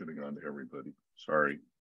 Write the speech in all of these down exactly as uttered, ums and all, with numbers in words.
should have gone to everybody. Sorry.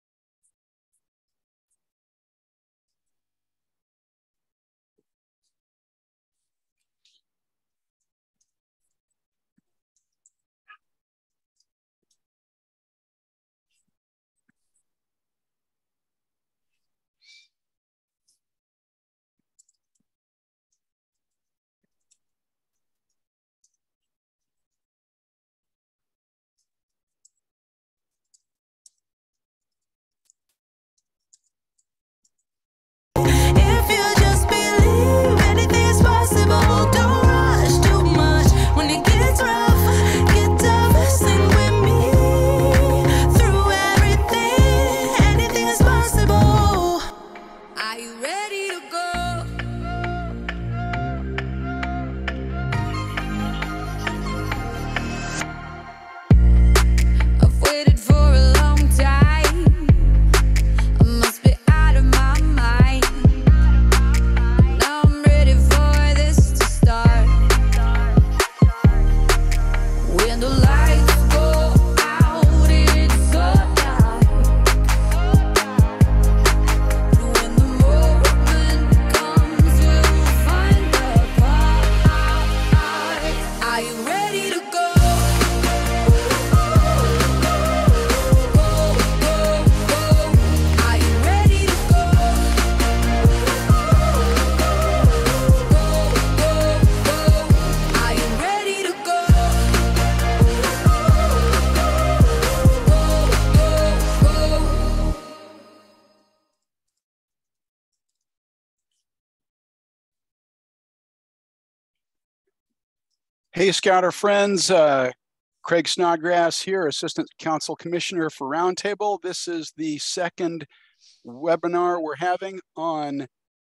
Hey, Scouter friends, uh, Craig Snodgrass here, Assistant Council Commissioner for Roundtable. This is the second webinar we're having on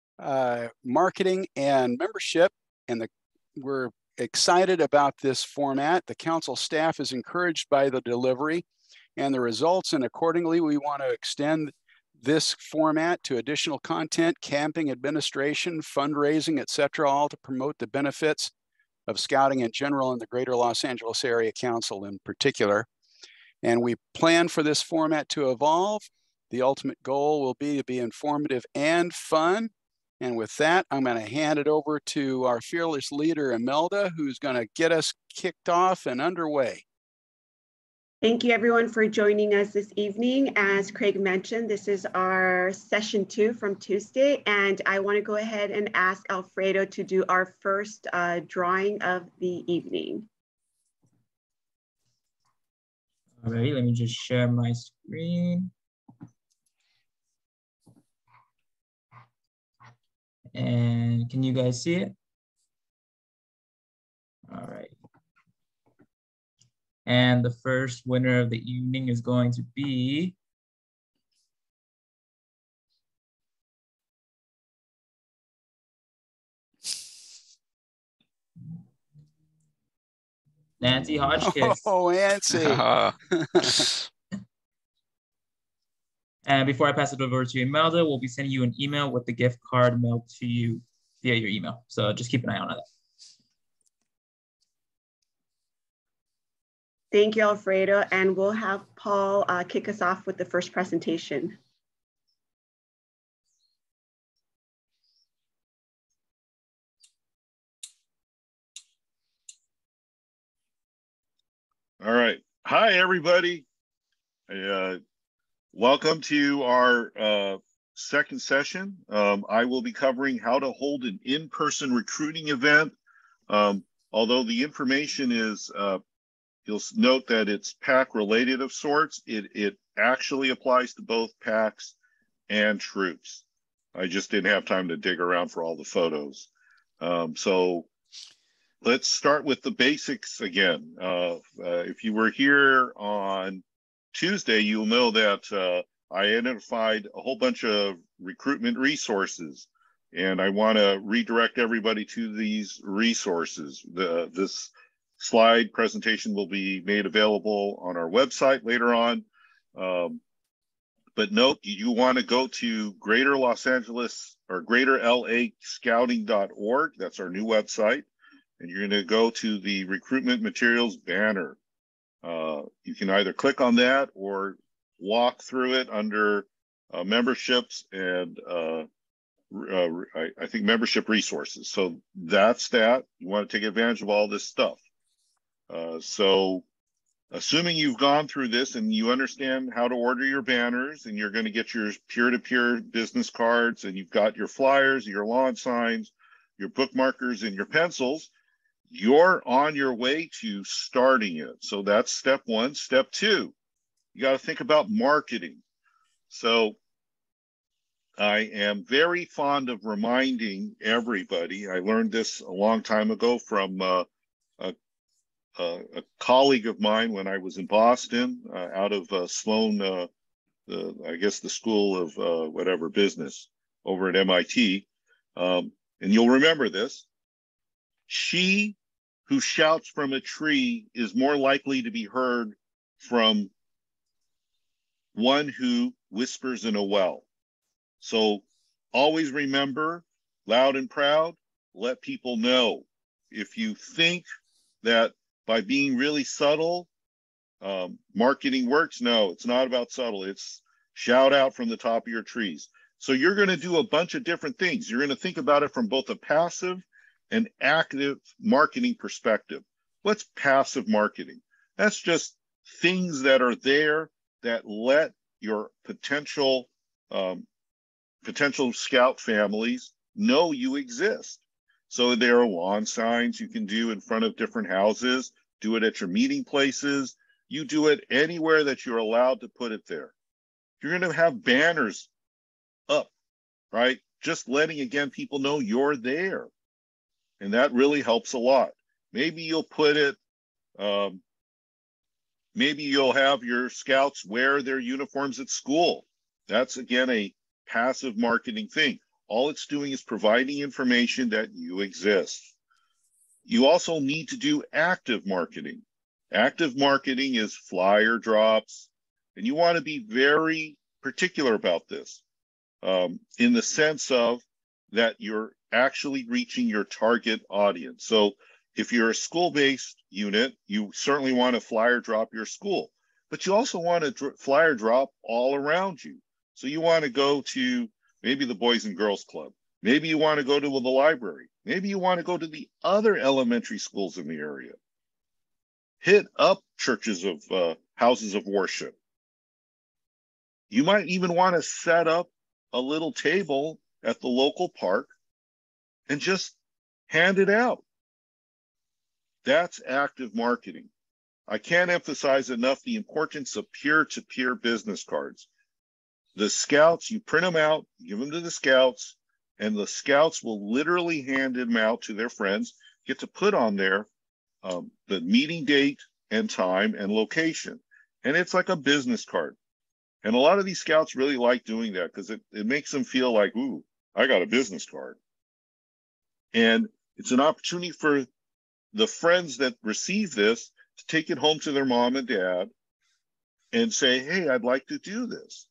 uh, marketing and membership, and the, we're excited about this format. The council staff is encouraged by the delivery and the results, and accordingly, we want to extend this format to additional content, camping administration, fundraising, et cetera, all to promote the benefits of scouting in general and the Greater Los Angeles Area Council in particular. And we plan for this format to evolve. The ultimate goal will be to be informative and fun. And with that, I'm going to hand it over to our fearless leader, Imelda, who's going to get us kicked off and underway. Thank you everyone for joining us this evening. As Craig mentioned, this is our session two from Tuesday, and I want to go ahead and ask Alfredo to do our first uh, drawing of the evening. All right, let me just share my screen. And can you guys see it? All right. And the first winner of the evening is going to be Nancy Hodgkiss. Oh, Nancy. And before I pass it over to Imelda, we'll be sending you an email with the gift card mailed to you via your email. So just keep an eye on that. Thank you, Alfredo. And we'll have Paul uh, kick us off with the first presentation. All right. Hi, everybody. Uh, welcome to our uh, second session. Um, I will be covering how to hold an in-person recruiting event. Um, although the information is, uh, you'll note that it's PAC related of sorts, it, it actually applies to both PACs and troops. I just didn't have time to dig around for all the photos. Um, so let's start with the basics again. Uh, uh, if you were here on Tuesday, you'll know that uh, I identified a whole bunch of recruitment resources, and I want to redirect everybody to these resources. The, this slide presentation will be made available on our website later on. Um, but note, you want to go to Greater Los Angeles or Greater L A Scouting dot org. That's our new website. And you're going to go to the recruitment materials banner. Uh, you can either click on that or walk through it under uh, memberships and uh, uh, I, I think membership resources. So that's that. You want to take advantage of all this stuff. Uh, so assuming you've gone through this and you understand how to order your banners and you're going to get your peer-to-peer business cards and you've got your flyers, your lawn signs, your bookmarkers and your pencils, you're on your way to starting it. So that's step one. Step two, you got to think about marketing. So I am very fond of reminding everybody, I learned this a long time ago from uh, a, a, a colleague of mine when I was in Boston, uh, out of uh, Sloan, uh, the, I guess the School of uh, whatever business over at M I T. Um, and you'll remember this. She who shouts from a tree is more likely to be heard from one who whispers in a well. So always remember, loud and proud, let people know. If you think that by being really subtle, um, marketing works, no, it's not about subtle. It's shout out from the top of your trees. So you're going to do a bunch of different things. You're going to think about it from both a passive and active marketing perspective. What's passive marketing? That's just things that are there that let your potential um, potential scout families know you exist. So there are lawn signs you can do in front of different houses, do it at your meeting places, you do it anywhere that you're allowed to put it there. You're going to have banners up, right? Just letting, again, people know you're there. And that really helps a lot. Maybe you'll put it, um, maybe you'll have your scouts wear their uniforms at school. That's, again, a passive marketing thing. All it's doing is providing information that you exist. You also need to do active marketing. Active marketing is flyer drops, and you want to be very particular about this um, in the sense of that you're actually reaching your target audience. So if you're a school-based unit, you certainly want to flyer drop your school, but you also want to dr- flyer drop all around you. So you want to go to maybe the Boys and Girls Club. Maybe you want to go to the library. Maybe you want to go to the other elementary schools in the area. Hit up churches of uh, houses of worship. You might even want to set up a little table at the local park and just hand it out. That's active marketing. I can't emphasize enough the importance of peer-to-peer business cards. The scouts, you print them out, give them to the scouts, and the scouts will literally hand them out to their friends, get to put on there um, the meeting date and time and location. And it's like a business card. And a lot of these scouts really like doing that because it, it makes them feel like, ooh, I got a business card. And it's an opportunity for the friends that receive this to take it home to their mom and dad and say, hey, I'd like to do this.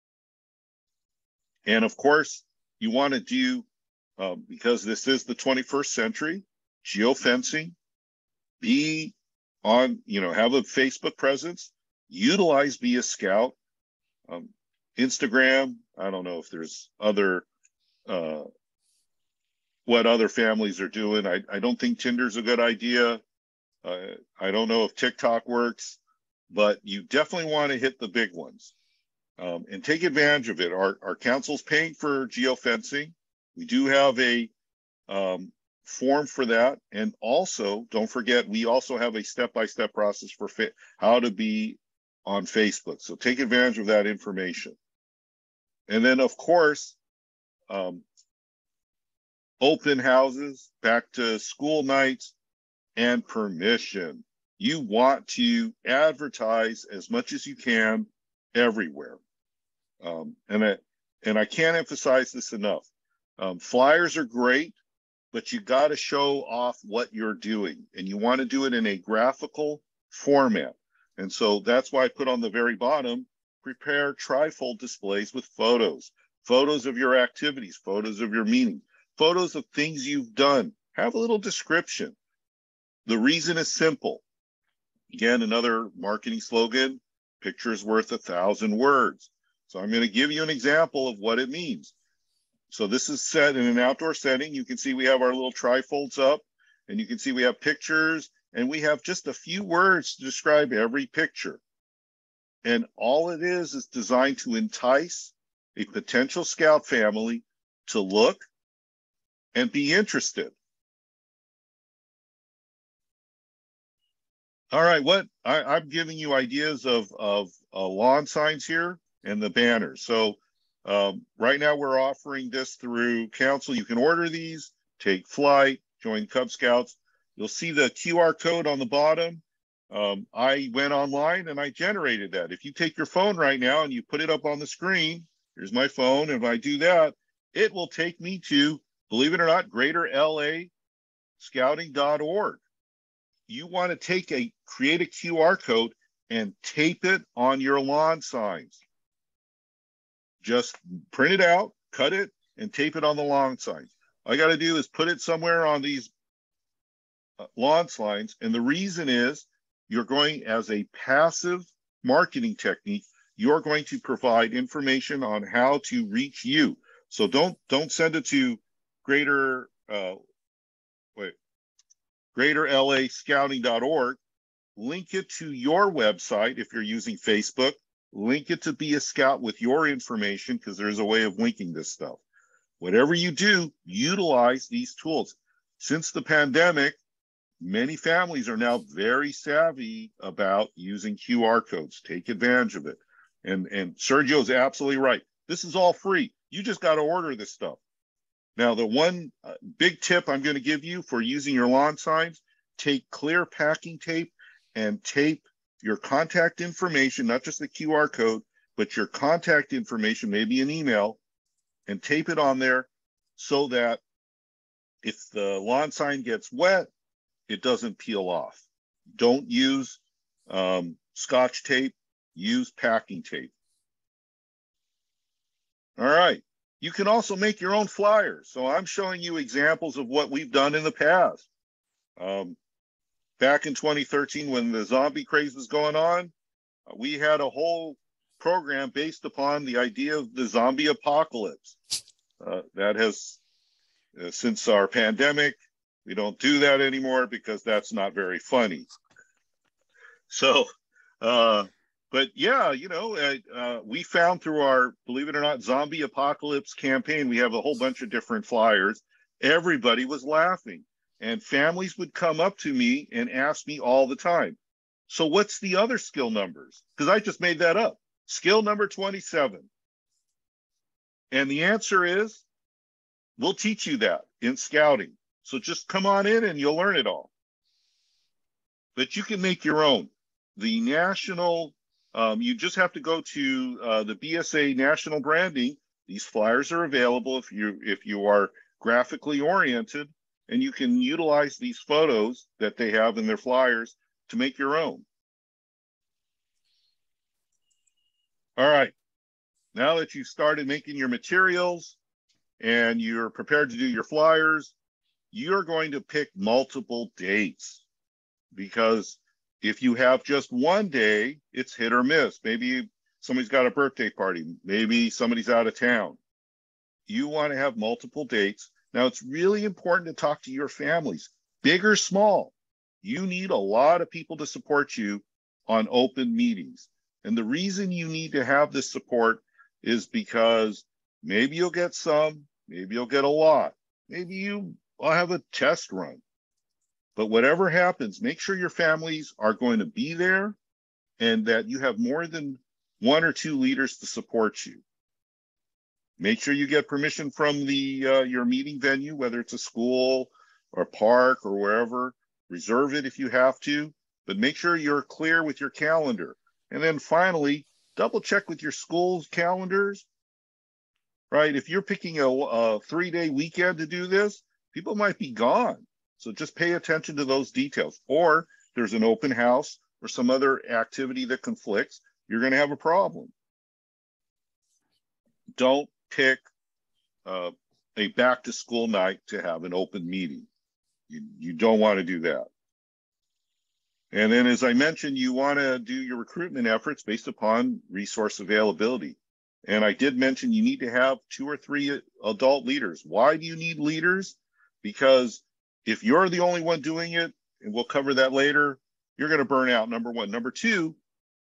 And of course, you want to do, um, because this is the twenty-first century, geofencing, be on, you know, have a Facebook presence, utilize Be a Scout, um, Instagram. I don't know if there's other, uh, what other families are doing. I, I don't think Tinder's a good idea. Uh, I don't know if TikTok works, but you definitely want to hit the big ones. Um, and take advantage of it. Our, our council's paying for geofencing. We do have a um, form for that. And also, don't forget, we also have a step-by-step process for fit, how to be on Facebook. So take advantage of that information. And then, of course, um, open houses, back to school nights, and permission. You want to advertise as much as you can everywhere. Um, and, I, and I can't emphasize this enough. Um, flyers are great, but you got to show off what you're doing, and you want to do it in a graphical format. And so that's why I put on the very bottom, prepare trifold displays with photos, photos of your activities, photos of your meeting, photos of things you've done. Have a little description. The reason is simple. Again, another marketing slogan, picture's worth a thousand words. So I'm going to give you an example of what it means. So this is set in an outdoor setting. You can see we have our little trifolds up, and you can see we have pictures, and we have just a few words to describe every picture. And all it is is designed to entice a potential scout family to look and be interested. All right, what I, I'm giving you ideas of, of uh, lawn signs here and the banners. So um, right now we're offering this through council. You can order these, take flight, join Cub Scouts. You'll see the Q R code on the bottom. Um, I went online and I generated that. If you take your phone right now and you put it up on the screen, here's my phone. If I do that, it will take me to, believe it or not, greater L A scouting dot org. You want to take a, create a Q R code and tape it on your lawn signs. Just print it out, cut it, and tape it on the lawn signs. All I got to do is put it somewhere on these uh, lawn signs. And the reason is you're going, as a passive marketing technique, you're going to provide information on how to reach you. So don't, don't send it to greater, uh, wait, greater L A scouting dot org. Link it to your website if you're using Facebook. Link it to Be a Scout with your information, because there's a way of linking this stuff. Whatever you do, utilize these tools. Since the pandemic, many families are now very savvy about using Q R codes. Take advantage of it. And, and Sergio's absolutely right. This is all free. You just got to order this stuff. Now, the one uh, big tip I'm going to give you for using your lawn signs, take clear packing tape and tape your contact information, not just the Q R code, but your contact information, maybe an email, and tape it on there so that if the lawn sign gets wet, it doesn't peel off. Don't use um, Scotch tape, use packing tape. All right. You can also make your own flyers. So I'm showing you examples of what we've done in the past. Um, back in twenty thirteen, when the zombie craze was going on, we had a whole program based upon the idea of the zombie apocalypse. Uh, that has, uh, since our pandemic, we don't do that anymore because that's not very funny. So, uh, but yeah, you know, uh, uh, we found through our, believe it or not, zombie apocalypse campaign, we have a whole bunch of different flyers. Everybody was laughing, and families would come up to me and ask me all the time, so what's the other skill numbers? Because I just made that up. Skill number twenty-seven. And the answer is, we'll teach you that in scouting. So just come on in and you'll learn it all. But you can make your own. The national, um, you just have to go to uh, the B S A National Branding. These flyers are available if you if you are graphically oriented, and you can utilize these photos that they have in their flyers to make your own. All right, now that you've started making your materials and you're prepared to do your flyers, you're going to pick multiple dates, because if you have just one day, it's hit or miss. Maybe somebody's got a birthday party. Maybe somebody's out of town. You want to have multiple dates. Now, it's really important to talk to your families, big or small. You need a lot of people to support you on open meetings. And the reason you need to have this support is because maybe you'll get some, maybe you'll get a lot. Maybe you will have a test run. But whatever happens, make sure your families are going to be there and that you have more than one or two leaders to support you. Make sure you get permission from the uh, your meeting venue, whether it's a school or a park or wherever. Reserve it if you have to, but make sure you're clear with your calendar. And then finally, double check with your school's calendars, right? If you're picking a, a three-day weekend to do this, people might be gone. So just pay attention to those details. Or there's an open house or some other activity that conflicts, you're going to have a problem. Don't pick uh, a back-to-school night to have an open meeting. You, you don't want to do that. And then, as I mentioned, you want to do your recruitment efforts based upon resource availability. And I did mention you need to have two or three adult leaders. Why do you need leaders? Because if you're the only one doing it, and we'll cover that later, you're going to burn out, number one. Number two,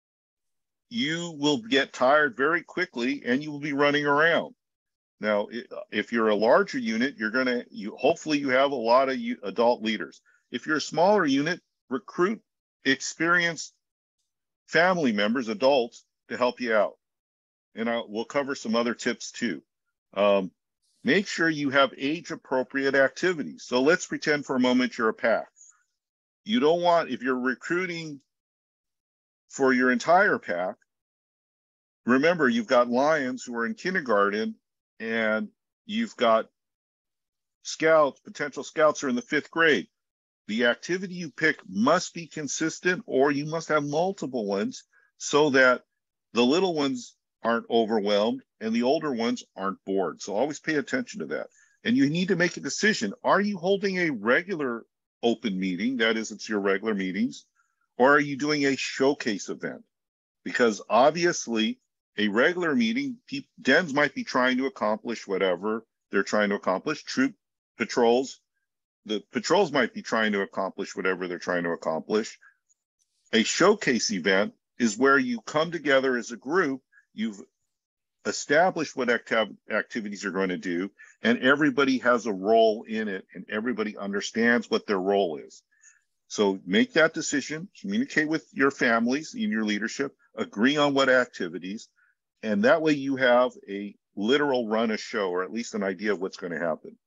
you will get tired very quickly and you will be running around. Now, if you're a larger unit, you're going to, you hopefully you have a lot of adult leaders. If you're a smaller unit, recruit experienced family members, adults, to help you out. And I, we'll cover some other tips too. Um, make sure you have age-appropriate activities. So let's pretend for a moment you're a pack. You don't want, if you're recruiting for your entire pack, remember you've got lions who are in kindergarten and you've got scouts, potential scouts are in the fifth grade. The activity you pick must be consistent, or you must have multiple ones so that the little ones aren't overwhelmed and the older ones aren't bored. So always pay attention to that. And you need to make a decision. Are you holding a regular open meeting? That is, it's your regular meetings. Or are you doing a showcase event? Because obviously a regular meeting, dens might be trying to accomplish whatever they're trying to accomplish. Troop patrols, the patrols might be trying to accomplish whatever they're trying to accomplish. A showcase event is where you come together as a group, you've established what activ activities you're going to do, and everybody has a role in it, and everybody understands what their role is. So make that decision, communicate with your families in your leadership, agree on what activities, and that way you have a literal run a show, or at least an idea of what's going to happen.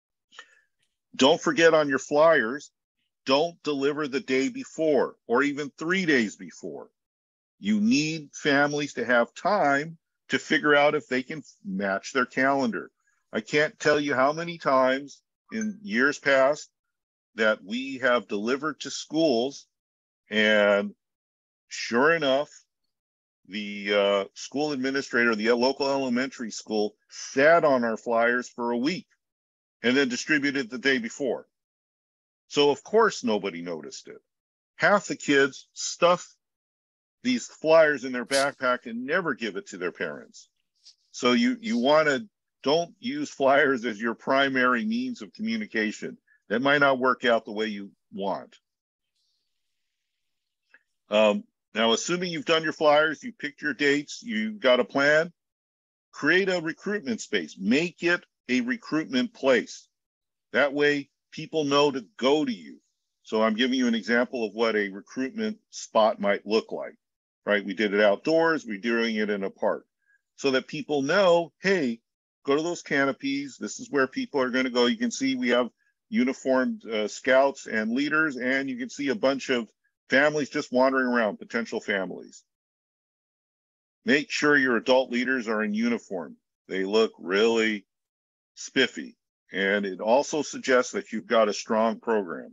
Don't forget on your flyers, don't deliver the day before or even three days before. You need families to have time to figure out if they can match their calendar. I can't tell you how many times in years past that we have delivered to schools, and sure enough, the uh, school administrator, the local elementary school, sat on our flyers for a week and then distributed the day before. So of course nobody noticed it. Half the kids stuff these flyers in their backpack and never give it to their parents. So you, you wanna, don't use flyers as your primary means of communication. That might not work out the way you want. Um, now, assuming you've done your flyers, you picked your dates, you've got a plan, create a recruitment space. Make it a recruitment place. That way, people know to go to you. So I'm giving you an example of what a recruitment spot might look like, right? We did it outdoors, we're doing it in a park, so that people know, hey, go to those canopies. This is where people are going to go. You can see we have uniformed uh, scouts and leaders, and you can see a bunch of families just wandering around, potential families. Make sure your adult leaders are in uniform. They look really spiffy. And it also suggests that you've got a strong program.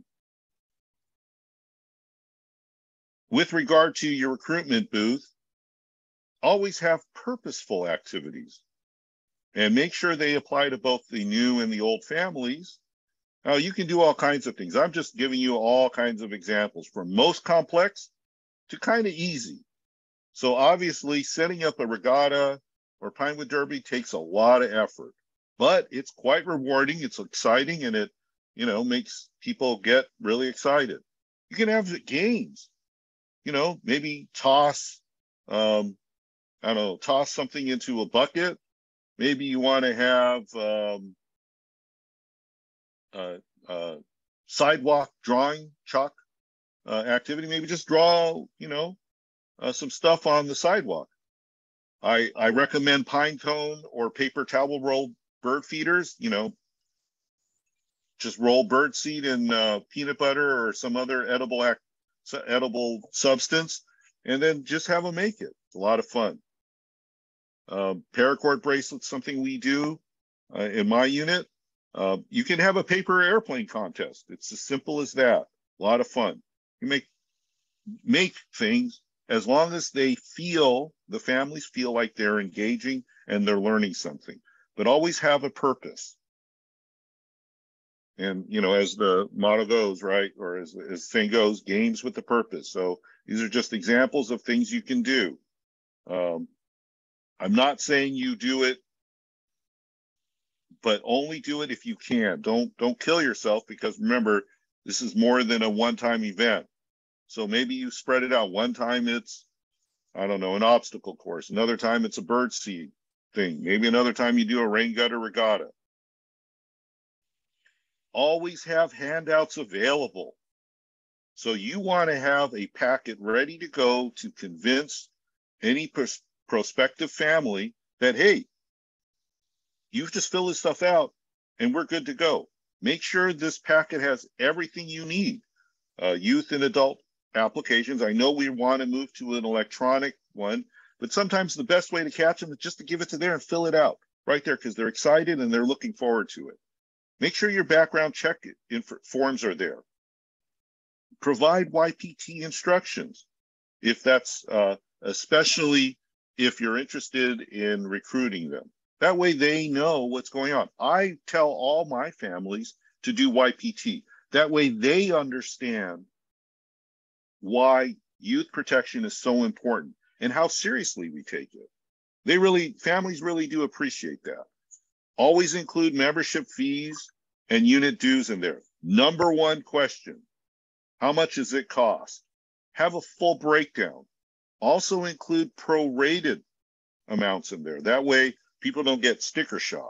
With regard to your recruitment booth, always have purposeful activities and make sure they apply to both the new and the old families. Now, you can do all kinds of things. I'm just giving you all kinds of examples, from most complex to kind of easy. So obviously, setting up a regatta or Pinewood Derby takes a lot of effort, but it's quite rewarding, it's exciting, and it, you know, makes people get really excited. You can have games, you know, maybe toss, um, I don't know, toss something into a bucket. Maybe you want to have um, uh, uh, sidewalk drawing, chalk uh, activity. Maybe just draw, you know, uh, some stuff on the sidewalk. I, I recommend pine cone or paper towel roll bird feeders, you know, just roll bird seed in uh, peanut butter or some other edible act, edible substance, and then just have them make it. It's a lot of fun. Um, paracord bracelets, something we do uh, in my unit. Uh, you can have a paper airplane contest. It's as simple as that. A lot of fun. You make make things as long as they feel, the families feel like they're engaging and they're learning something, but always have a purpose. And, you know, as the motto goes, right, or as, as the saying goes, games with a purpose. So these are just examples of things you can do. Um, I'm not saying you do it, but only do it if you can. Don't don't kill yourself, because remember, this is more than a one-time event. So maybe you spread it out. One time it's, I don't know, an obstacle course. Another time it's a bird seed thing. Maybe another time you do a rain gutter regatta. Always have handouts available. So you want to have a packet ready to go to convince any pros prospective family that, hey, you just fill this stuff out and we're good to go. Make sure this packet has everything you need. Uh, youth and adult applications. I know we want to move to an electronic one, but sometimes the best way to catch them is just to give it to there and fill it out right there, because they're excited and they're looking forward to it. Make sure your background check forms are there. Provide Y P T instructions, if that's uh, especially if you're interested in recruiting them. That way they know what's going on. I tell all my families to do Y P T. That way they understand why youth protection is so important and how seriously we take it. They really, families really do appreciate that. Always include membership fees and unit dues in there. Number one question, how much does it cost? Have a full breakdown. Also include prorated amounts in there. That way people don't get sticker shock.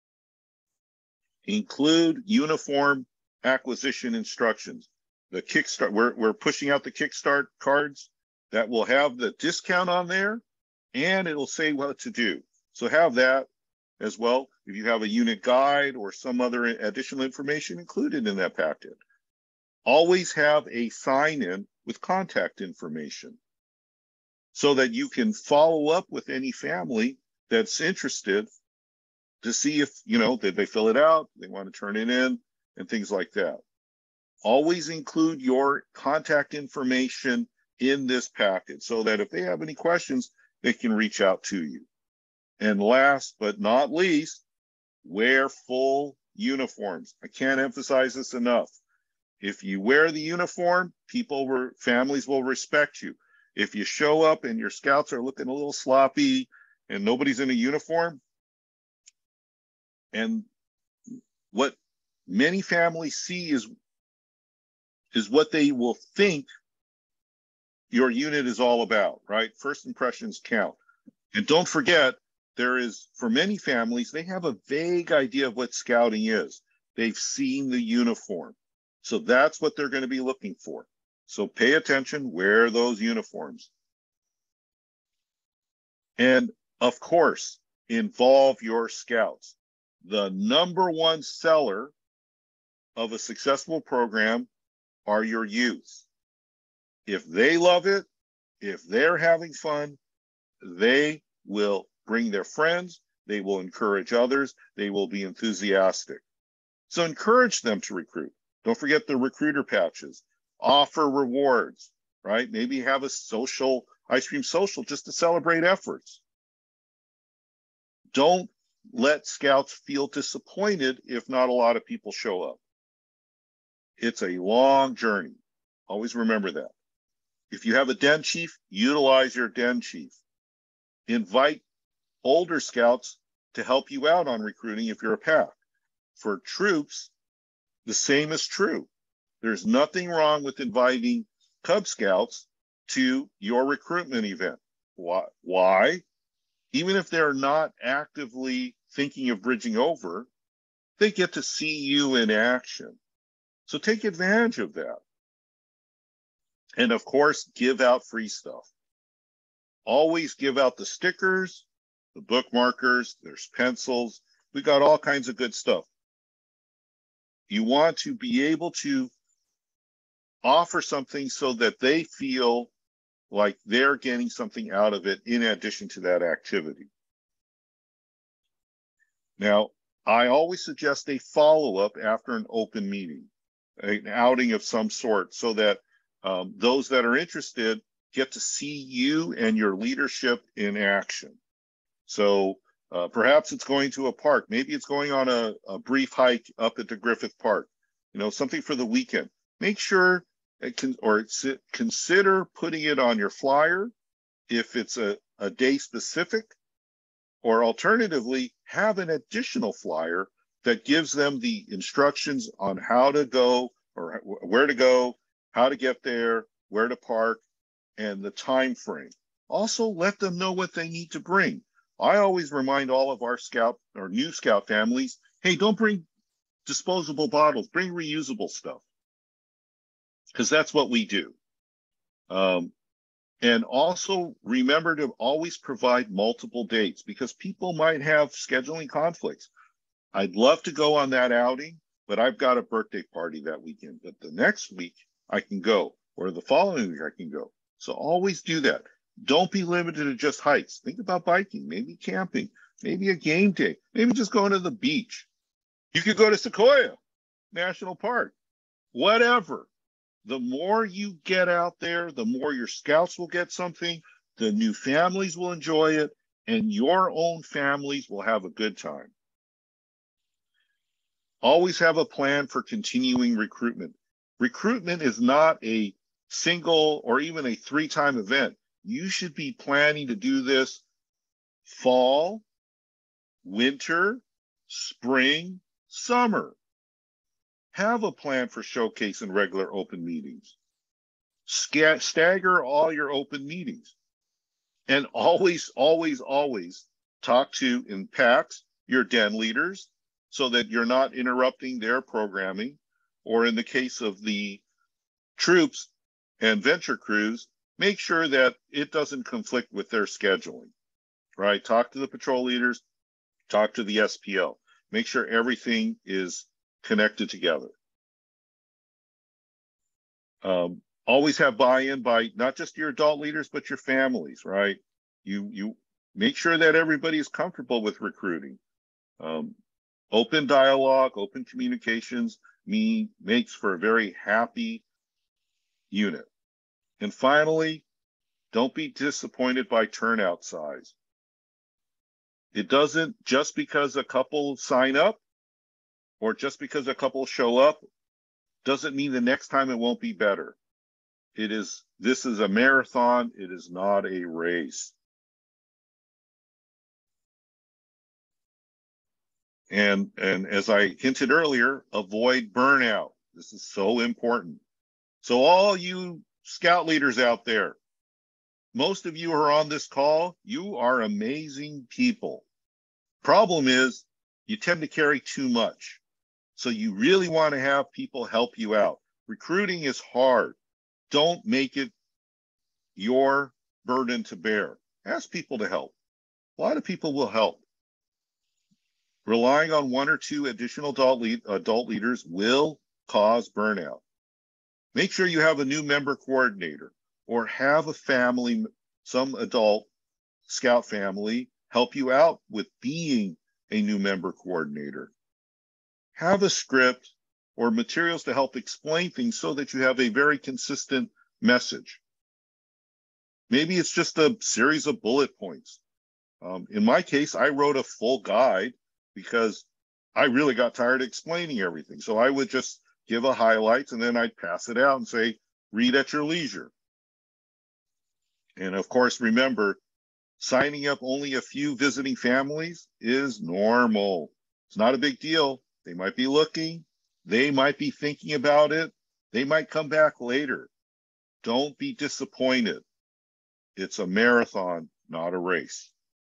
Include uniform acquisition instructions. The Kickstart, we're, we're pushing out the Kickstart cards that will have the discount on there, and it'll say what to do. So have that as well. If you have a unit guide or some other additional information included in that packet. Always have a sign-in with contact information so that you can follow up with any family that's interested to see if, you know, did they fill it out, they want to turn it in, and things like that. Always include your contact information in this packet so that if they have any questions, they can reach out to you. And last but not least, wear full uniforms. I can't emphasize this enough. If you wear the uniform, people were, families will respect you. If you show up and your scouts are looking a little sloppy and nobody's in a uniform, and what many families see is is what they will think your unit is all about, right? First impressions count. And don't forget, there is, for many families, they have a vague idea of what scouting is. They've seen the uniform. So that's what they're going to be looking for. So pay attention, wear those uniforms. And of course, involve your scouts. The number one seller of a successful program are your youth. If they love it, if they're having fun, they will bring their friends, they will encourage others, they will be enthusiastic. So encourage them to recruit. Don't forget the recruiter patches. Offer rewards, right? Maybe have a social, ice cream social just to celebrate efforts. Don't let scouts feel disappointed if not a lot of people show up. It's a long journey. Always remember that. If you have a den chief, utilize your den chief. Invite older scouts to help you out on recruiting if you're a pack. For troops, the same is true. There's nothing wrong with inviting Cub Scouts to your recruitment event. Why? Why? Even if they're not actively thinking of bridging over, they get to see you in action. So take advantage of that. And of course, give out free stuff. Always give out the stickers, the bookmarkers, there's pencils. We got all kinds of good stuff. You want to be able to offer something so that they feel like they're getting something out of it in addition to that activity. Now, I always suggest a follow-up after an open meeting, an outing of some sort, so that um, those that are interested get to see you and your leadership in action. So Uh, perhaps it's going to a park. Maybe it's going on a, a brief hike up at the Griffith Park. You know, something for the weekend. Make sure it can, or consider putting it on your flyer if it's a, a day specific, or alternatively, have an additional flyer that gives them the instructions on how to go or where to go, how to get there, where to park, and the time frame. Also, let them know what they need to bring. I always remind all of our Scout or new Scout families, hey, don't bring disposable bottles, bring reusable stuff, because that's what we do. Um, and also remember to always provide multiple dates, because people might have scheduling conflicts. I'd love to go on that outing, but I've got a birthday party that weekend. But the next week I can go, or the following week I can go. So always do that. Don't be limited to just hikes. Think about biking, maybe camping, maybe a game day, maybe just going to the beach. You could go to Sequoia National Park, whatever. The more you get out there, the more your scouts will get something, the new families will enjoy it, and your own families will have a good time. Always have a plan for continuing recruitment. Recruitment is not a single or even a three-time event. You should be planning to do this fall, winter, spring, summer. Have a plan for showcase and regular open meetings. Sca- stagger all your open meetings. And always, always, always talk to, in packs, your den leaders so that you're not interrupting their programming. Or in the case of the troops and venture crews, make sure that it doesn't conflict with their scheduling, right? Talk to the patrol leaders, talk to the S P L. Make sure everything is connected together. Um, always have buy-in by not just your adult leaders, but your families, right? You, you make sure that everybody is comfortable with recruiting. Um, open dialogue, open communications mean, makes for a very happy unit. And finally, don't be disappointed by turnout size. It doesn't, just because a couple sign up or just because a couple show up, doesn't mean the next time it won't be better. It is, this is a marathon, it is not a race. And, and as I hinted earlier, avoid burnout. This is so important. So all you scout leaders out there, most of you who are on this call, you are amazing people. Problem is, you tend to carry too much. So you really want to have people help you out. Recruiting is hard. Don't make it your burden to bear. Ask people to help. A lot of people will help. Relying on one or two additional adult, lead, adult leaders will cause burnout. Make sure you have a new member coordinator or have a family, some adult scout family help you out with being a new member coordinator. Have a script or materials to help explain things so that you have a very consistent message. Maybe it's just a series of bullet points. Um, in my case, I wrote a full guide because I really got tired of explaining everything. So I would just give a highlights and then I'd pass it out and say, read at your leisure. And of course, remember, signing up only a few visiting families is normal. It's not a big deal. They might be looking, they might be thinking about it, they might come back later. Don't be disappointed. It's a marathon, not a race.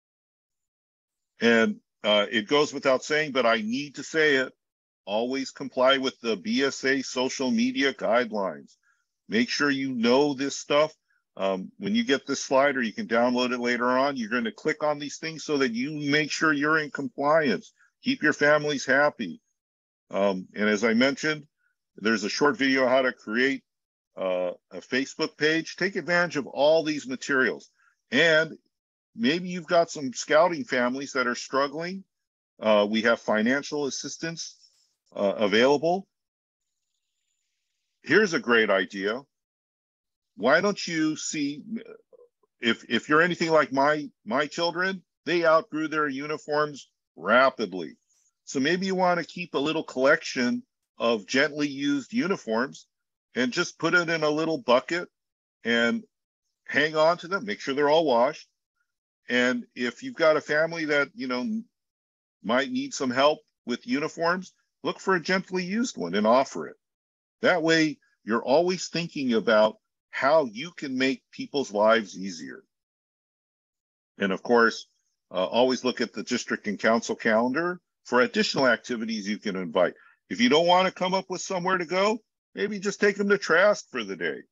And uh, it goes without saying, but I need to say it, always comply with the B S A social media guidelines. Make sure you know this stuff. Um, when you get this slide, or you can download it later on, you're going to click on these things so that you make sure you're in compliance. Keep your families happy. Um, and as I mentioned, there's a short video on how to create uh, a Facebook page. Take advantage of all these materials. And maybe you've got some scouting families that are struggling. Uh, we have financial assistance uh, available. Here's a great idea. Why don't you see, if, if you're anything like my, my children, they outgrew their uniforms rapidly. So maybe you want to keep a little collection of gently used uniforms and just put it in a little bucket and hang on to them. Make sure they're all washed. And if you've got a family that, you know, might need some help with uniforms, look for a gently used one and offer it. That way, you're always thinking about how you can make people's lives easier. And of course, uh, always look at the district and council calendar for additional activities you can invite. If you don't want to come up with somewhere to go, maybe just take them to Trask for the day.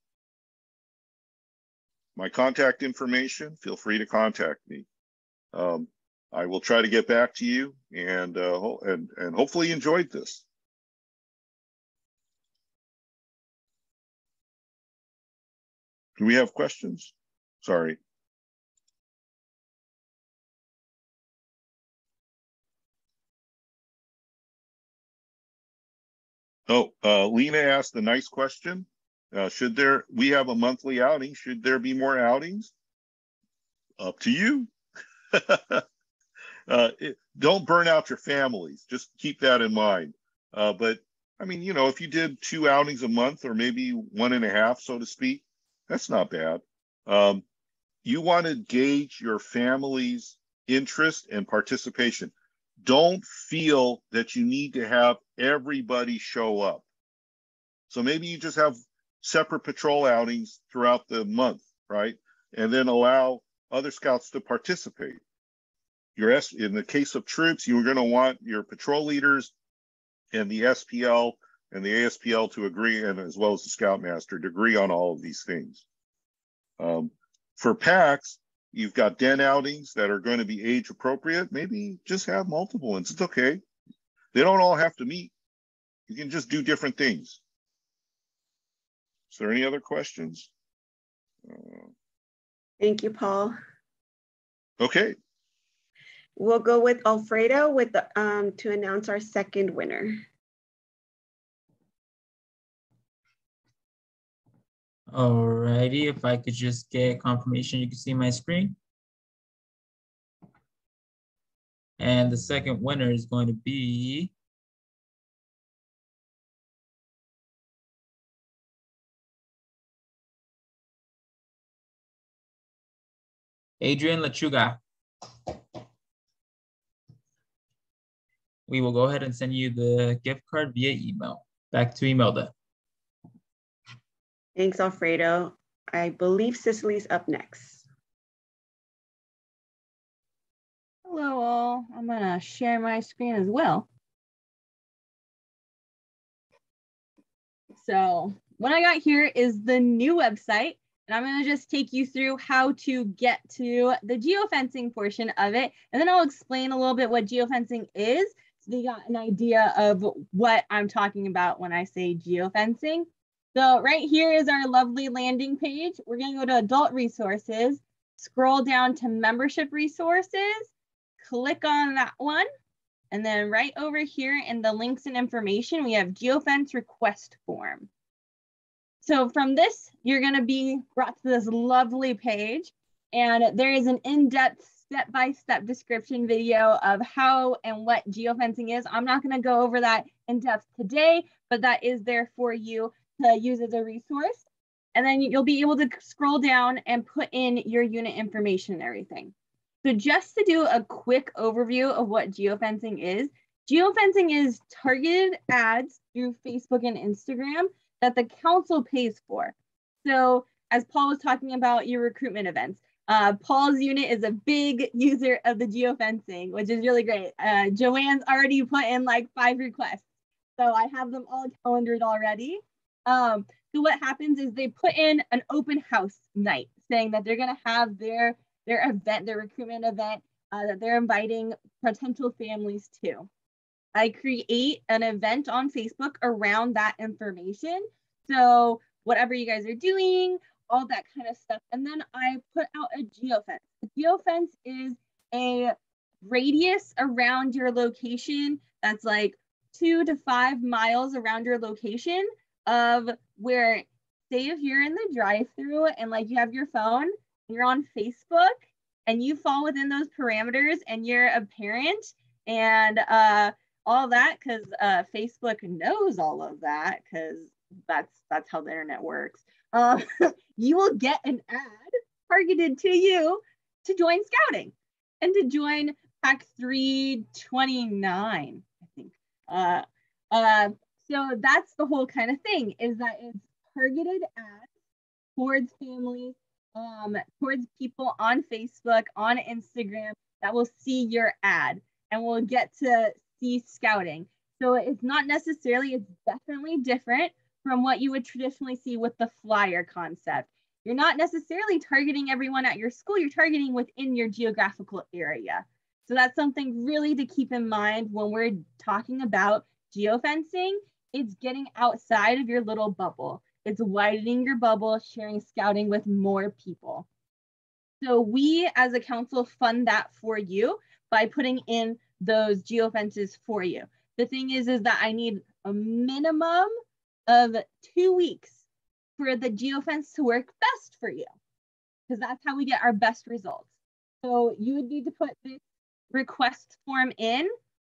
My contact information, feel free to contact me. Um, I will try to get back to you, and, uh, and, and hopefully you enjoyed this. Do we have questions? Sorry. Oh, uh, Lena asked a nice question. Uh, should there, we have a monthly outing, should there be more outings? Up to you. uh, it, don't burn out your families. Just keep that in mind. Uh, but I mean, you know, if you did two outings a month or maybe one and a half, so to speak, that's not bad. Um, you want to gauge your family's interest and participation. Don't feel that you need to have everybody show up. So maybe you just have separate patrol outings throughout the month, right? And then allow other scouts to participate. Your S, in the case of troops, you're going to want your patrol leaders and the S P L and the A S P L to agree, and as well as the Scoutmaster to agree on all of these things. Um, for PACs, you've got den outings that are going to be age appropriate. Maybe just have multiple ones. It's okay. They don't all have to meet. You can just do different things. Is there any other questions? Uh, Thank you, Paul. Okay. We'll go with Alfredo with the, um, to announce our second winner. Alrighty, if I could just get confirmation you can see my screen. And the second winner is going to be Adrian Lechuga. We will go ahead and send you the gift card via email. Back to Imelda. Thanks, Alfredo. I believe Cicely's up next. Hello all, I'm gonna share my screen as well. So what I got here is the new website, and I'm gonna just take you through how to get to the geofencing portion of it, and then I'll explain a little bit what geofencing is, so they got an idea of what I'm talking about when I say geofencing. So right here is our lovely landing page. We're gonna go to adult resources, scroll down to membership resources, click on that one. And then right over here in the links and information, we have geofence request form. So from this, you're gonna be brought to this lovely page, and there is an in-depth step-by-step description video of how and what geofencing is. I'm not gonna go over that in depth today, but that is there for you to use as a resource. And then you'll be able to scroll down and put in your unit information and everything. So just to do a quick overview of what geofencing is, geofencing is targeted ads through Facebook and Instagram that the council pays for. So as Paul was talking about your recruitment events, uh, Paul's unit is a big user of the geofencing, which is really great. Uh, Joanne's already put in like five requests. So I have them all calendared already. Um, so what happens is they put in an open house night saying that they're gonna have their their event, their recruitment event, uh, that they're inviting potential families to. I create an event on Facebook around that information. So whatever you guys are doing, all that kind of stuff. And then I put out a geofence. A geofence is a radius around your location that's like two to five miles around your location of where, say if you're in the drive-through and like you have your phone, you're on Facebook and you fall within those parameters and you're a parent and uh, all that, because uh, Facebook knows all of that, because that's that's how the internet works. Uh, you will get an ad targeted to you to join Scouting and to join Pack three twenty-nine, I think. Uh, uh, so that's the whole kind of thing, is that it's targeted ads towards families, um, towards people on Facebook, on Instagram, that will see your ad and will get to see Scouting. So it's not necessarily, it's definitely different from what you would traditionally see with the flyer concept. You're not necessarily targeting everyone at your school, you're targeting within your geographical area. So that's something really to keep in mind when we're talking about geofencing. It's getting outside of your little bubble. It's widening your bubble, sharing Scouting with more people. So we as a council fund that for you by putting in those geofences for you. The thing is, is that I need a minimum of two weeks for the geofence to work best for you, because that's how we get our best results. So you would need to put this request form in,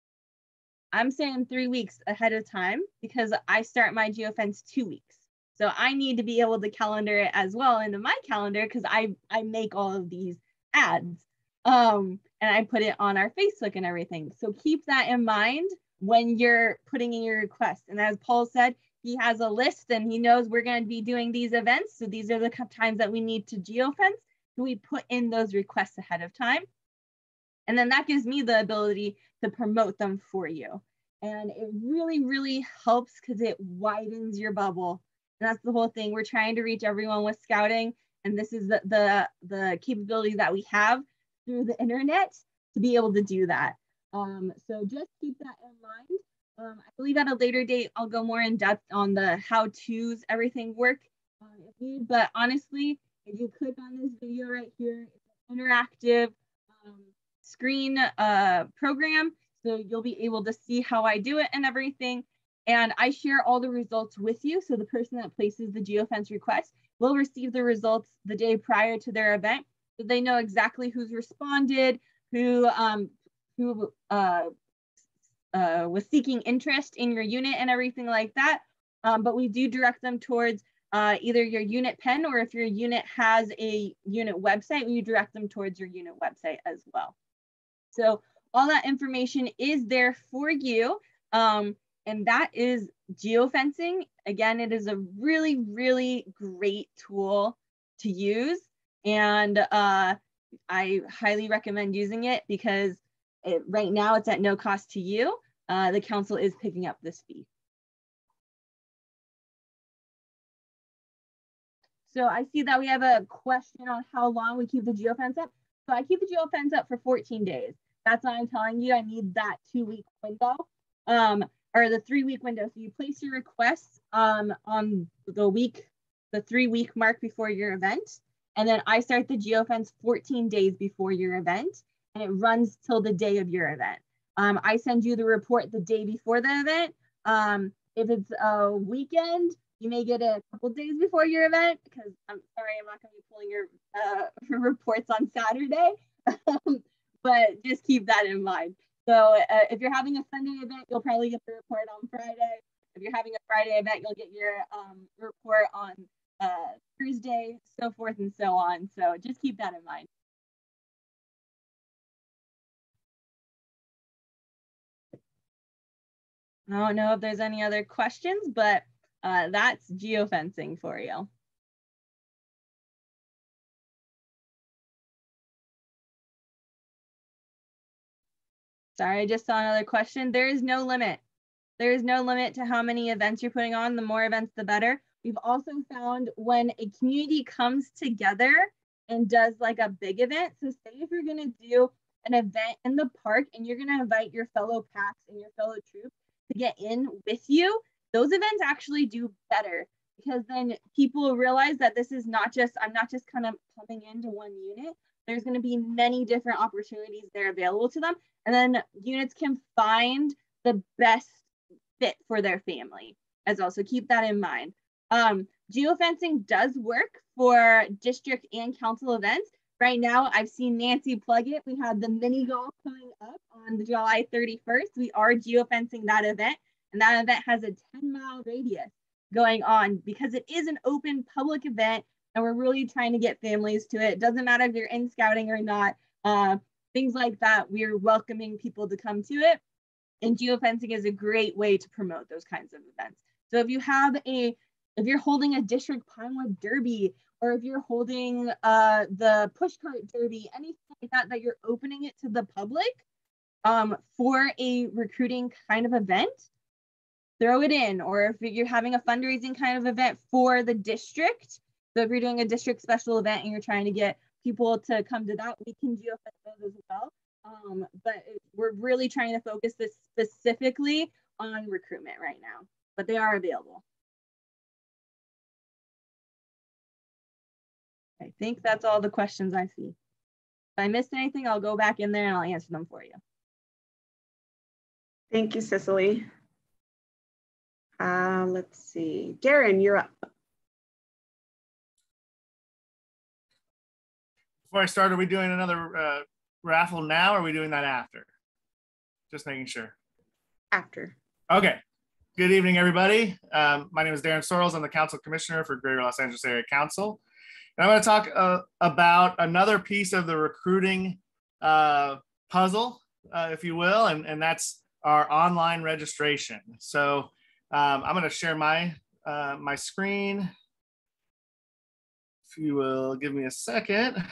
I'm saying three weeks ahead of time, because I start my geofence two weeks. So I need to be able to calendar it as well into my calendar, because I, I make all of these ads um, and I put it on our Facebook and everything. So keep that in mind when you're putting in your request. And as Paul said, he has a list and he knows we're going to be doing these events. So these are the times that we need to geofence. So we put in those requests ahead of time. And then that gives me the ability to promote them for you. And it really, really helps because it widens your bubble. And that's the whole thing. We're trying to reach everyone with Scouting. And this is the, the, the capability that we have through the internet to be able to do that. Um, so just keep that in mind. Um, I believe at a later date, I'll go more in depth on the how-tos, everything work. Uh, if you, but honestly, if you click on this video right here, it's an interactive um, screen uh, program. So you'll be able to see how I do it and everything. And I share all the results with you. So the person that places the geofence request will receive the results the day prior to their event. So they know exactly who's responded, who, um, who uh, uh, was seeking interest in your unit and everything like that. Um, but we do direct them towards uh, either your unit pen, or if your unit has a unit website, we direct them towards your unit website as well. So all that information is there for you. Um, and that is geofencing. Again, it is a really, really great tool to use. And uh, I highly recommend using it because it, right now it's at no cost to you. Uh, the council is picking up this fee. So I see that we have a question on how long we keep the geofence up. So I keep the geofence up for fourteen days. That's what I'm telling you. I need that two week window um, or the three week window. So you place your requests um, on the week, the three week mark before your event. And then I start the geofence fourteen days before your event, and it runs till the day of your event. Um, I send you the report the day before the event. Um, if it's a weekend, you may get it a couple days before your event, because I'm sorry, I'm not going to be pulling your uh, reports on Saturday. But just keep that in mind. So uh, if you're having a Sunday event, you'll probably get the report on Friday. If you're having a Friday event, you'll get your um, report on uh, Thursday, so forth and so on. So just keep that in mind. I don't know if there's any other questions, but uh, that's geofencing for you. Sorry, I just saw another question. There is no limit. There is no limit to how many events you're putting on. The more events, the better. We've also found when a community comes together and does like a big event. So say if you're gonna do an event in the park and you're gonna invite your fellow packs and your fellow troops to get in with you, those events actually do better, because then people realize that this is not just, I'm not just kind of coming into one unit. There's going to be many different opportunities there available to them. And then units can find the best fit for their family as well. So keep that in mind. Um, geofencing does work for district and council events, Right now, I've seen Nancy plug it. We have the mini golf coming up on the July thirty-first. We are geofencing that event, and that event has a ten mile radius going on because it is an open public event, and we're really trying to get families to it. It doesn't matter if you're in scouting or not, uh, things like that. We're welcoming people to come to it, and geofencing is a great way to promote those kinds of events. So if you have a, if you're holding a district Pinewood Derby, or if you're holding uh, the pushcart derby, anything like that, that you're opening it to the public um, for a recruiting kind of event, throw it in. Or if you're having a fundraising kind of event for the district, so if you're doing a district special event and you're trying to get people to come to that, we can geofence those as well. Um, but it, we're really trying to focus this specifically on recruitment right now, but they are available. I think that's all the questions I see. If I missed anything, I'll go back in there and I'll answer them for you. Thank you, Cicely. Uh, let's see. Darren, you're up. Before I start, are we doing another uh, raffle now, or are we doing that after? Just making sure. After. Okay. Good evening, everybody. Um, my name is Darren Sorrells. I'm the Council Commissioner for Greater Los Angeles Area Council. And I'm going to talk uh, about another piece of the recruiting uh, puzzle, uh, if you will, and, and that's our online registration. So um, I'm going to share my, uh, my screen. If you will give me a second.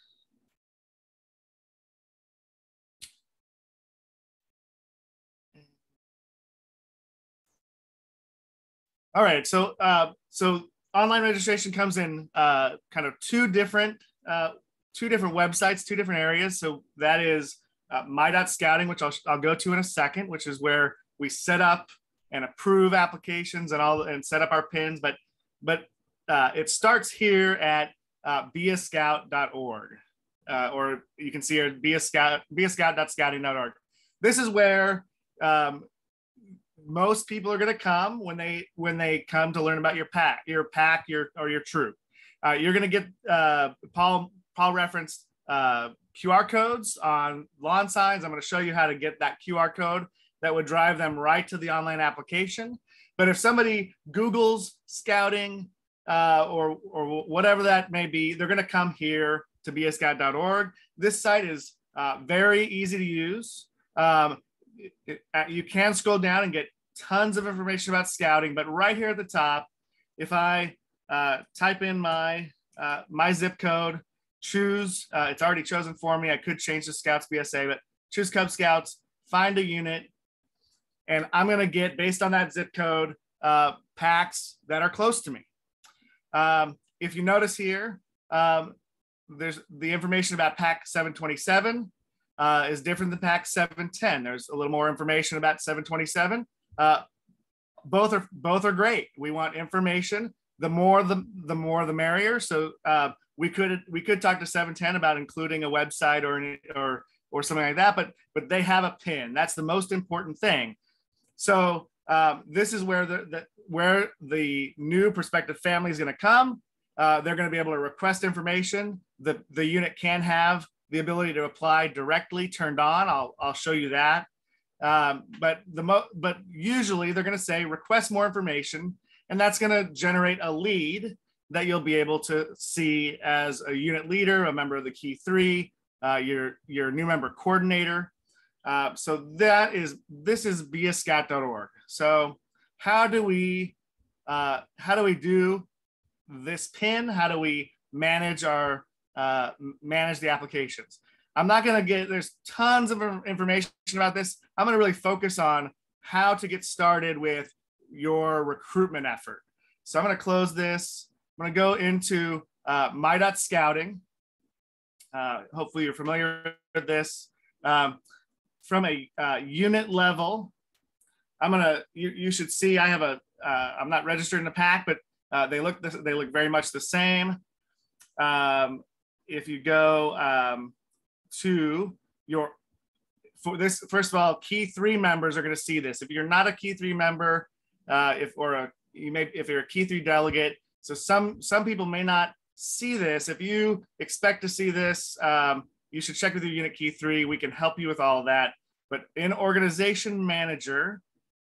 All right, so uh, so online registration comes in uh, kind of two different uh, two different websites, two different areas. So that is uh, my.scouting, which I'll, I'll go to in a second, which is where we set up and approve applications and all and set up our pins. But but uh, it starts here at uh, be a scout dot org, uh, or you can see here be a scout be a scout dot scouting dot org. This is where um, most people are going to come when they when they come to learn about your pack, your pack, your or your troop. Uh, you're going to get uh, Paul Paul referenced uh, Q R codes on lawn signs. I'm going to show you how to get that Q R code that would drive them right to the online application. But if somebody Googles scouting uh, or or whatever that may be, they're going to come here to be a scout dot org. This site is uh, very easy to use. Um, It, it, you can scroll down and get tons of information about scouting, but right here at the top, if I uh, type in my uh, my zip code, choose, uh, it's already chosen for me. I could change to Scouts B S A, but choose Cub Scouts, find a unit, and I'm going to get, based on that zip code, uh, packs that are close to me. Um, if you notice here, um, there's the information about pack seven twenty-seven. Uh, is different than pack seven ten. There's a little more information about seven twenty-seven. Uh, both are both are great. We want information. The more the the more the merrier. So uh, we could we could talk to seven ten about including a website or any, or or something like that. But but they have a pin. That's the most important thing. So um, this is where the, the where the new prospective family is going to come. Uh, they're going to be able to request information. The the unit can have the ability to apply directly turned on. I'll, I'll show you that. Um, but the mo but usually they're going to say request more information, and that's going to generate a lead that you'll be able to see as a unit leader, a member of the Key Three, uh, your your new member coordinator. Uh, so that is this is be a scout dot org. So how do we uh, how do we do this pin? How do we manage our uh, manage the applications? I'm not going to get, there's tons of information about this. I'm going to really focus on how to get started with your recruitment effort. So I'm going to close this. I'm going to go into uh, my.scouting. Uh, hopefully you're familiar with this. Um, from a uh, unit level, I'm going to, you, you should see I have a, uh, I'm not registered in the pack, but uh, they look, they look very much the same. Um, if you go um, to your, for this, first of all, Key Three members are going to see this. If you're not a Key Three member, uh, if or a you may if you're a Key Three delegate, so some some people may not see this, if you expect to see this, um, you should check with your unit key three. We can help you with all of that. But in Organization Manager,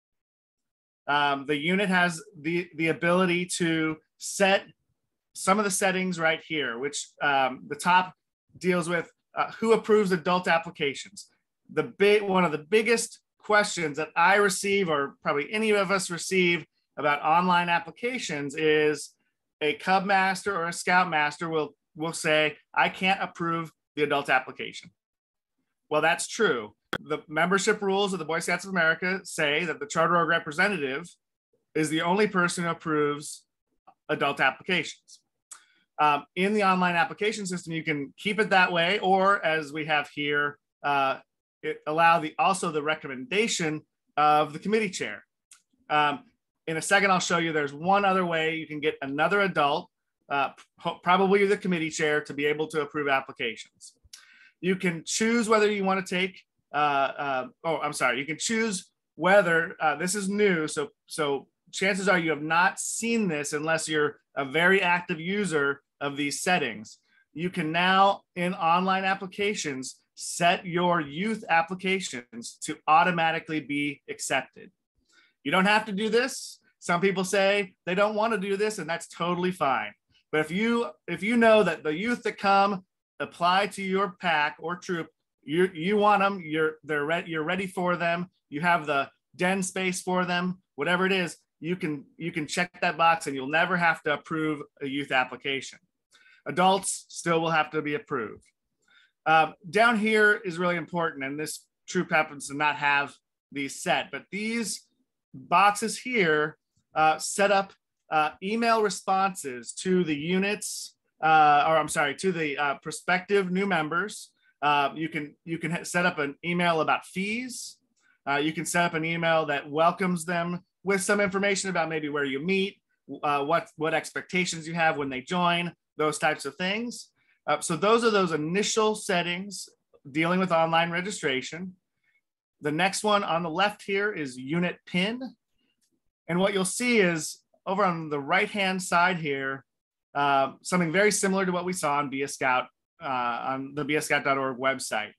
um, the unit has the, the ability to set some of the settings right here, which um, the top deals with uh, who approves adult applications. The big, one of the biggest questions that I receive, or probably any of us receive about online applications, is a Cub Master or a Scout Master will, will say, I can't approve the adult application. Well, that's true. The membership rules of the Boy Scouts of America say that the Charter Org representative is the only person who approves adult applications. Um, in the online application system, you can keep it that way, or as we have here, uh, it allow the also the recommendation of the committee chair. Um, in a second, I'll show you there's one other way you can get another adult, uh, probably the committee chair, to be able to approve applications. You can choose whether you want to take, uh, uh, oh, I'm sorry, you can choose whether, uh, this is new, so, so chances are you have not seen this unless you're a very active user of these settings. You can now, in online applications, set your youth applications to automatically be accepted. You don't have to do this. Some people say they don't want to do this, and that's totally fine. But if you if you know that the youth that come apply to your pack or troop, you you want them, you're they're ready, you're ready for them, you have the den space for them, whatever it is, you can you can check that box, and you'll never have to approve a youth application. Adults still will have to be approved. Um, down here is really important, and this troop happens to not have these set, but these boxes here uh, set up uh, email responses to the units, uh, or I'm sorry, to the uh, prospective new members. Uh, you can you can set up an email about fees. Uh, you can set up an email that welcomes them with some information about maybe where you meet, uh, what what expectations you have when they join, those types of things. Uh, so those are those initial settings dealing with online registration. The next one on the left here is unit pin. And what you'll see is over on the right-hand side here, uh, something very similar to what we saw on Be a Scout, uh, on the be a scout dot org website.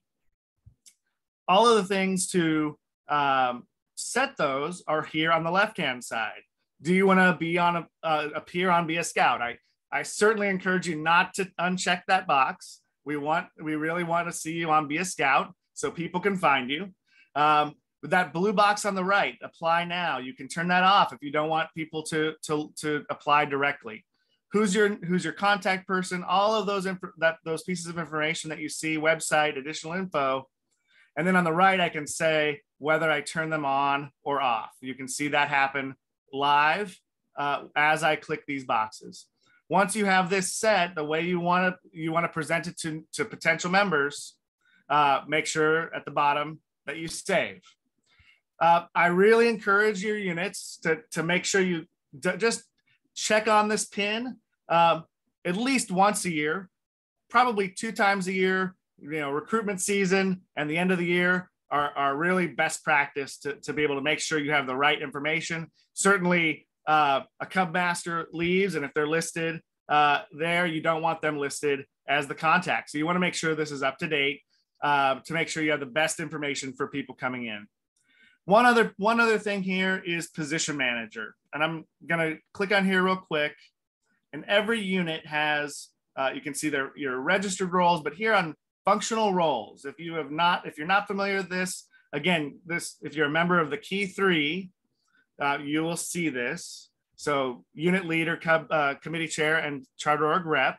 All of the things to um, set those are here on the left-hand side. Do you want to be on a, uh, appear on Be a Scout? I, I certainly encourage you not to uncheck that box. We want, we really want to see you on Be a Scout so people can find you. Um, with that blue box on the right, apply now. You can turn that off if you don't want people to, to, to apply directly. Who's your, who's your contact person? All of those, that, those pieces of information that you see, website, additional info. And then on the right, I can say whether I turn them on or off. You can see that happen live uh, as I click these boxes. Once you have this set the way you want to you want to present it to, to potential members, uh, make sure at the bottom that you save. Uh, I really encourage your units to, to make sure you d just check on this pin um, at least once a year, probably two times a year. You know, recruitment season and the end of the year are, are really best practice to, to be able to make sure you have the right information. Certainly, uh, a Cub Master leaves, and if they're listed uh, there, you don't want them listed as the contact. So you want to make sure this is up to date uh, to make sure you have the best information for people coming in. One other, one other thing here is Position Manager. And I'm going to click on here real quick. And every unit has, uh, you can see their, your registered roles, but here on functional roles, if you have not, if you're not familiar with this, again, this, if you're a member of the key three, uh, you will see this. So unit leader, cub, uh, committee chair, and charter org rep.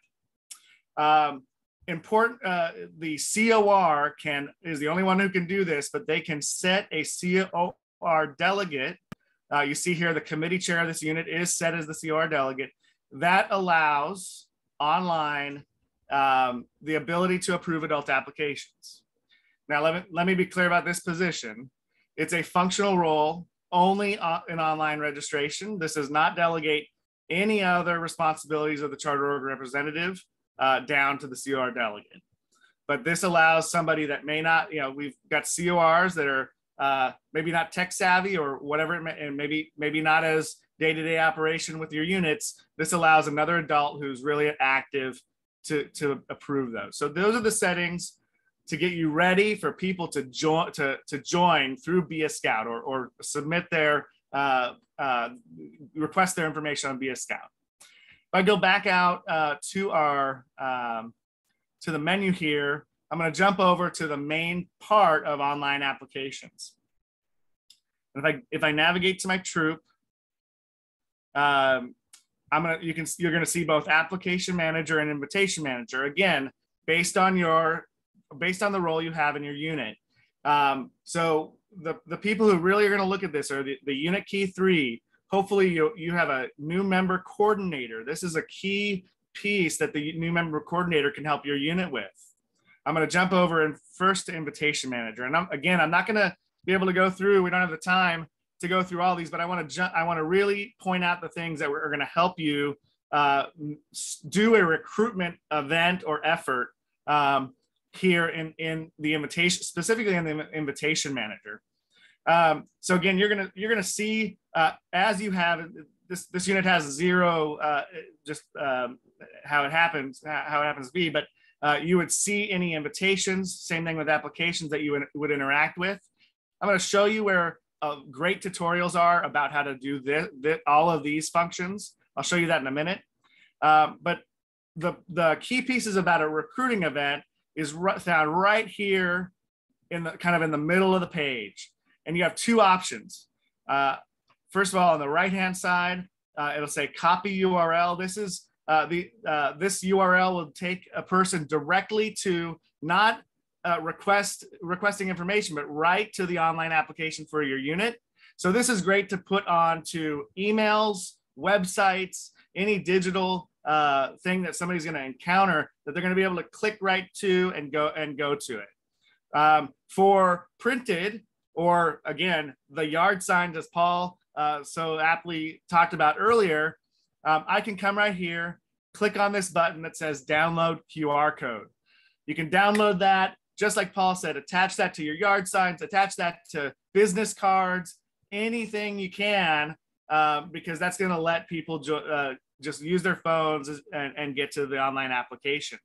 Um, important, uh, the C O R can, is the only one who can do this, but they can set a C O R delegate. Uh, you see here, the committee chair of this unit is set as the C O R delegate. That allows online um, the ability to approve adult applications. Now, let me, let me be clear about this position. It's a functional role only in online registration. This does not delegate any other responsibilities of the charter org representative uh, down to the C O R delegate. But this allows somebody that may not, you know, we've got C O Rs that are uh, maybe not tech savvy or whatever, it may, and maybe maybe not as day-to-day operation with your units, this allows another adult who's really active to, to approve those. So those are the settings to get you ready for people to join to, to join through Be a Scout, or, or submit their uh, uh, request their information on Be a Scout. If I go back out uh, to our um, to the menu here, I'm going to jump over to the main part of online applications. And if I if I navigate to my troop, um, I'm gonna you can you're going to see both application manager and invitation manager, again based on your based on the role you have in your unit. Um, so the the people who really are going to look at this are the, the unit key three. Hopefully you you have a new member coordinator. This is a key piece that the new member coordinator can help your unit with. I'm going to jump over and first to invitation manager. And I'm, again, I'm not going to be able to go through. We don't have the time to go through all these, but I want to I want to really point out the things that are going to help you uh, do a recruitment event or effort um, here in in the invitation, specifically in the invitation manager. Um, so again, you're gonna you're gonna see uh, as you have this this unit has zero uh, just um, how it happens how it happens to be, but uh, you would see any invitations. Same thing with applications that you would, would interact with. I'm going to show you where uh, great tutorials are about how to do this, this all of these functions. I'll show you that in a minute. Um, but the the key pieces about a recruiting event is found right here in the kind of in the middle of the page. And you have two options. Uh, first of all, on the right-hand side, uh, it'll say copy U R L. This is uh, the uh, this U R L will take a person directly to not uh, request requesting information, but right to the online application for your unit. So this is great to put onto emails, websites, any digital uh, thing that somebody's going to encounter that they're going to be able to click right to and go and go to it. Um, for printed, or again, the yard signs, as Paul uh, so aptly talked about earlier, um, I can come right here, click on this button that says download Q R code. You can download that, just like Paul said, attach that to your yard signs, attach that to business cards, anything you can, um, because that's gonna let people uh, just use their phones and, and get to the online application.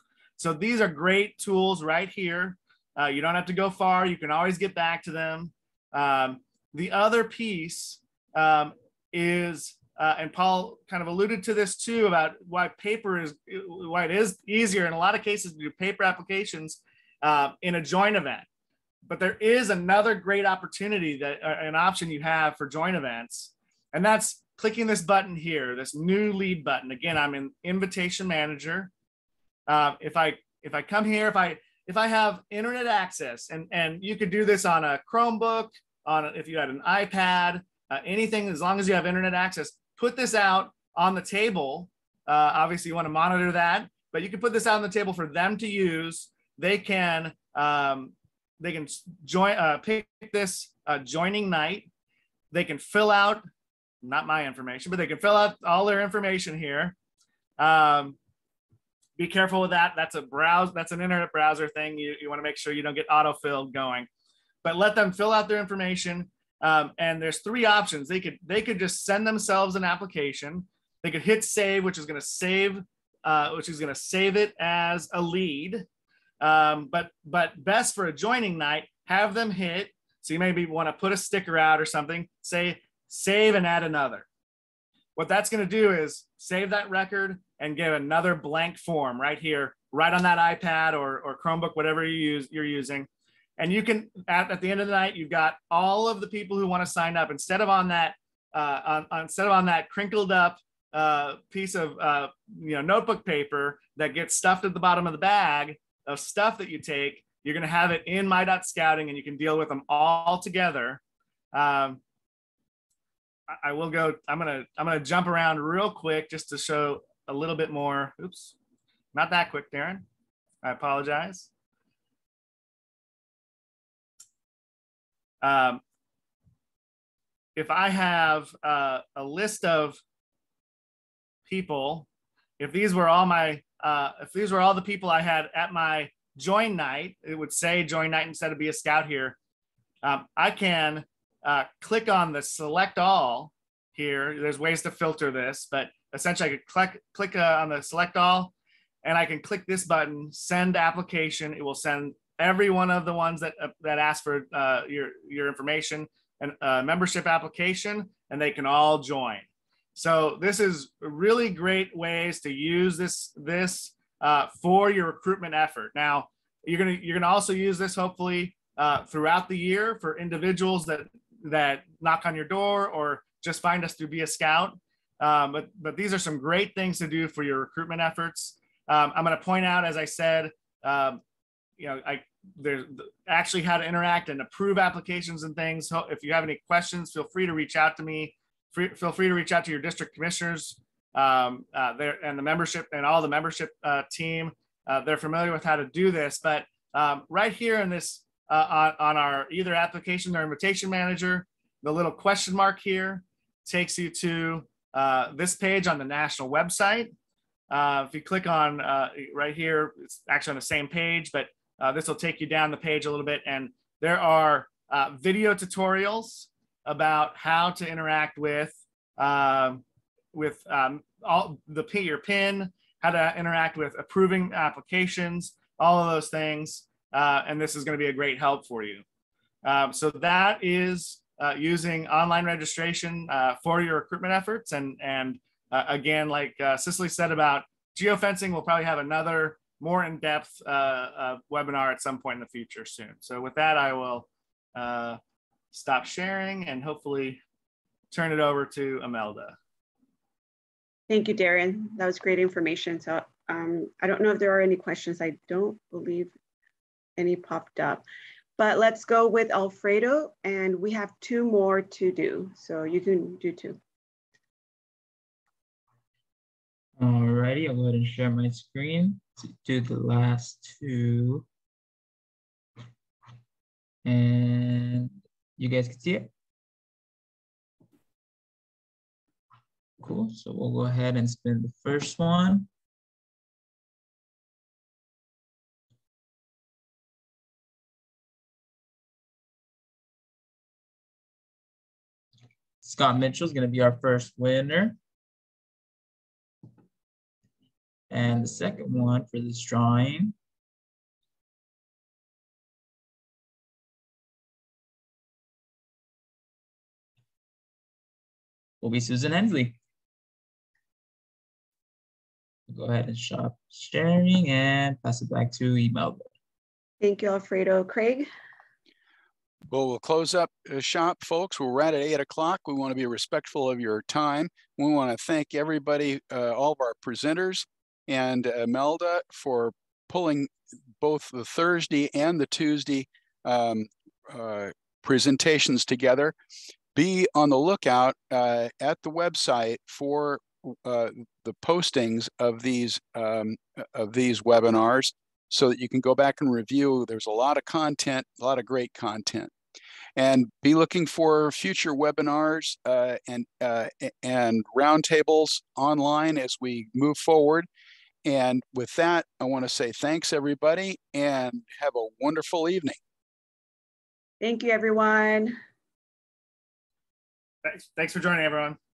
So these are great tools right here. Uh, you don't have to go far. You can always get back to them. Um, the other piece um, is, uh, and Paul kind of alluded to this too, about why paper is, why it is easier in a lot of cases to do paper applications uh, in a join event. But there is another great opportunity, that uh, an option you have for join events, and that's clicking this button here, this new lead button. Again, I'm in Invitation Manager. Uh, if I if I come here, if I If I have internet access, and, and you could do this on a Chromebook, on a, if you had an iPad, uh, anything, as long as you have internet access, put this out on the table. Uh, obviously, you want to monitor that, but you can put this out on the table for them to use. They can um, they can join, uh, pick this uh, joining night. They can fill out, not my information, but they can fill out all their information here. Um, Be careful with that. That's a browse. That's an internet browser thing. You, you want to make sure you don't get autofilled going, but let them fill out their information. Um, and there's three options. They could they could just send themselves an application. They could hit save, which is going to save, uh, which is going to save it as a lead. Um, but but best for a joining night, have them hit. So you maybe want to put a sticker out or something. Say save and add another. What that's going to do is save that record and give another blank form right here, right on that iPad or, or Chromebook, whatever you use, you're using. And you can, at, at the end of the night, you've got all of the people who want to sign up. Instead of on that, uh, on, on, instead of on that crinkled up uh, piece of uh, you know notebook paper that gets stuffed at the bottom of the bag of stuff that you take, you're going to have it in My.Scouting, and you can deal with them all together. Um, I will go, I'm gonna, I'm gonna jump around real quick just to show a little bit more. Oops, not that quick, Darren. I apologize. Um, if I have uh, a list of people, if these were all my, uh, if these were all the people I had at my join night, it would say join night instead of Be a Scout here. Um, I can Uh, click on the select all, here. There's ways to filter this, but essentially I could click, click uh, on the select all, and I can click this button, send application. It will send every one of the ones that, uh, that ask for uh, your, your information and uh, membership application, and they can all join. So this is really great ways to use this, this uh, for your recruitment effort. Now, you're gonna, you're gonna also use this hopefully uh, throughout the year for individuals that, that knock on your door or just find us through Be a Scout. Um, but, but these are some great things to do for your recruitment efforts. Um, I'm gonna point out, as I said, um, you know, I, there's actually how to interact and approve applications and things. So if you have any questions, feel free to reach out to me. Free, feel free to reach out to your district commissioners um, uh, there and the membership and all the membership uh, team. Uh, they're familiar with how to do this, but um, right here in this, uh, on, on our either application or invitation manager, the little question mark here takes you to uh, this page on the national website. Uh, if you click on uh, right here, it's actually on the same page, but uh, this will take you down the page a little bit. And there are uh, video tutorials about how to interact with uh, with um, all the your PIN, how to interact with approving applications, all of those things. Uh, and this is going to be a great help for you. Um, so that is uh, using online registration uh, for your recruitment efforts. And, and uh, again, like uh, Cicely said about geofencing, we'll probably have another more in-depth uh, uh, webinar at some point in the future soon. So with that, I will uh, stop sharing and hopefully turn it over to Imelda. Thank you, Darren. That was great information. So um, I don't know if there are any questions. I don't believe any popped up, but let's go with Alfredo, and we have two more to do. So you can do two. Alrighty, I'll go ahead and share my screen to do the last two. And you guys can see it? Cool, so we'll go ahead and spin the first one. Scott Mitchell is going to be our first winner. And the second one for this drawing will be Susan Hensley. Go ahead and stop sharing and pass it back to Imelda. Thank you, Alfredo. Craig? Well, we'll close up uh, shop, folks. We're right at eight o'clock. We want to be respectful of your time. We want to thank everybody, uh, all of our presenters, and uh, Imelda for pulling both the Thursday and the Tuesday um, uh, presentations together. Be on the lookout uh, at the website for uh, the postings of these um, of these webinars, so that you can go back and review. There's a lot of content, a lot of great content. And be looking for future webinars uh, and, uh, and roundtables online as we move forward. And with that, I want to say thanks, everybody, and have a wonderful evening. Thank you, everyone. Thanks, thanks for joining, everyone.